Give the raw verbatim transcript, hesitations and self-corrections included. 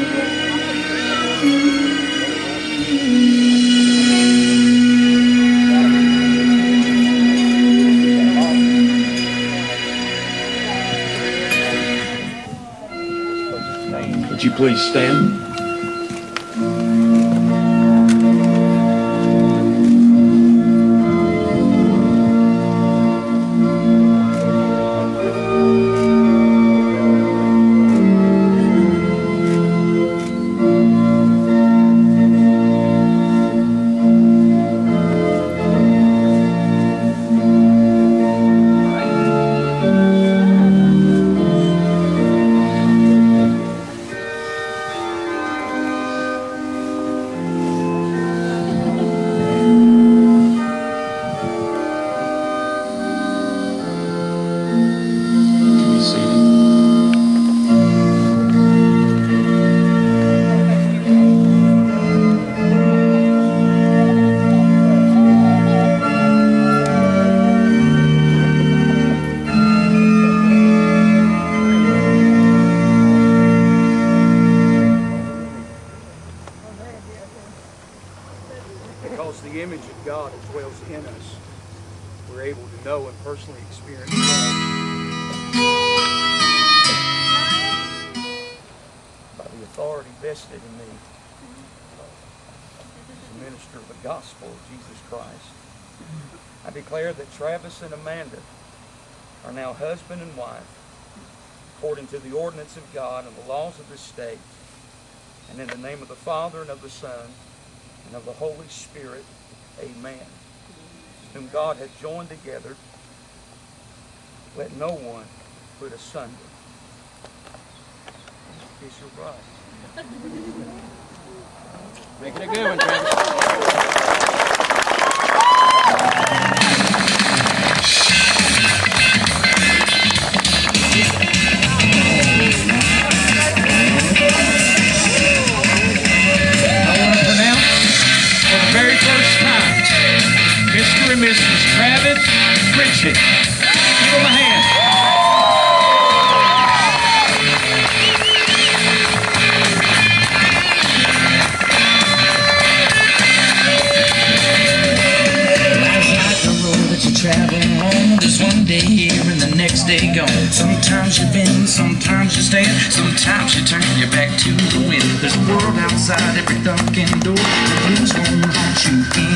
Would you please stand? Because the image of God that dwells in us, we're able to know and personally experience God. By the authority vested in me as a minister of the gospel of Jesus Christ, I declare that Travis and Amanda are now husband and wife, according to the ordinance of God and the laws of this state, and in the name of the Father and of the Son and of the Holy Spirit, amen. Whom God hath joined together, let no one put asunder. Kiss your bride. Make it a good one, Travis. Mister and Missus Travis Pritchett. Give them a hand. Life's like a road that you travel on. There's one day here and the next day gone. Sometimes you bend, sometimes you stand, sometimes you turn your back to the wind. There's a world outside every darkened door. The blues won't haunt you in.